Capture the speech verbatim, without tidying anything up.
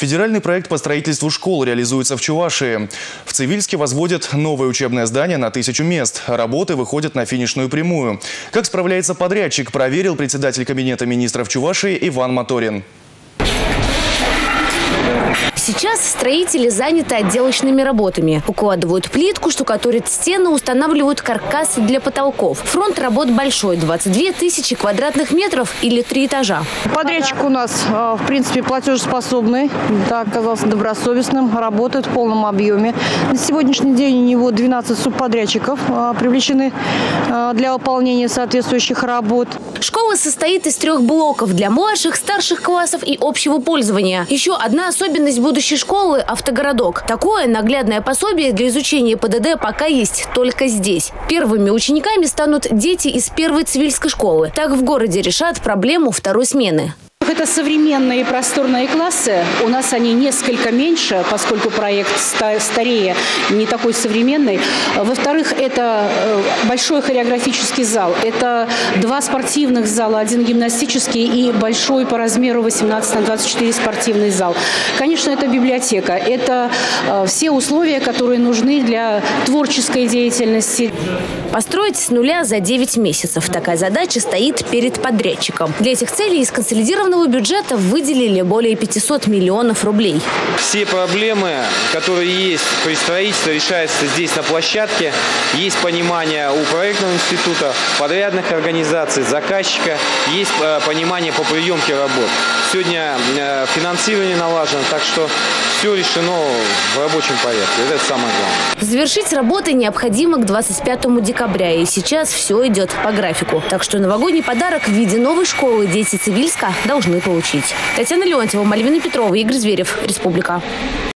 Федеральный проект по строительству школ реализуется в Чувашии. В Цивильске возводят новое учебное здание на тысячу мест. Работы выходят на финишную прямую. Как справляется подрядчик, проверил председатель кабинета министров Чувашии Иван Моторин. Сейчас строители заняты отделочными работами. Укладывают плитку, штукатурят стены, устанавливают каркасы для потолков. Фронт работ большой – двадцать две тысячи квадратных метров или три этажа. Подрядчик у нас, в принципе, платежеспособный, да, оказался добросовестным, работает в полном объеме. На сегодняшний день у него двенадцать субподрядчиков привлечены для выполнения соответствующих работ. Школа состоит из трех блоков для младших, старших классов и общего пользования. Еще одна особенность будущей школы – автогородок. Такое наглядное пособие для изучения ПДД пока есть только здесь. Первыми учениками станут дети из первой Цивильской школы. Так в городе решат проблему второй смены. Это современные просторные классы. У нас они несколько меньше, поскольку проект старее, не такой современный. Во-вторых, это большой хореографический зал. Это два спортивных зала, один гимнастический и большой по размеру восемнадцать на двадцать четыре спортивный зал. Конечно, это библиотека. Это все условия, которые нужны для творческой деятельности. Построить с нуля за девять месяцев. Такая задача стоит перед подрядчиком. Для этих целей из консолидированного бюджета выделили более пятисот миллионов рублей. Все проблемы, которые есть при строительстве, решаются здесь на площадке. Есть понимание у проектного института, подрядных организаций, заказчика. Есть понимание по приемке работ. Сегодня финансирование налажено, так что все решено в рабочем порядке. Это самое главное. Завершить работы необходимо к двадцать пятому декабря. И сейчас все идет по графику. Так что новогодний подарок в виде новой школы дети Цивильска должны получить. Татьяна Леонтьева, Мальвина Петрова, Игорь Зверев. Республика.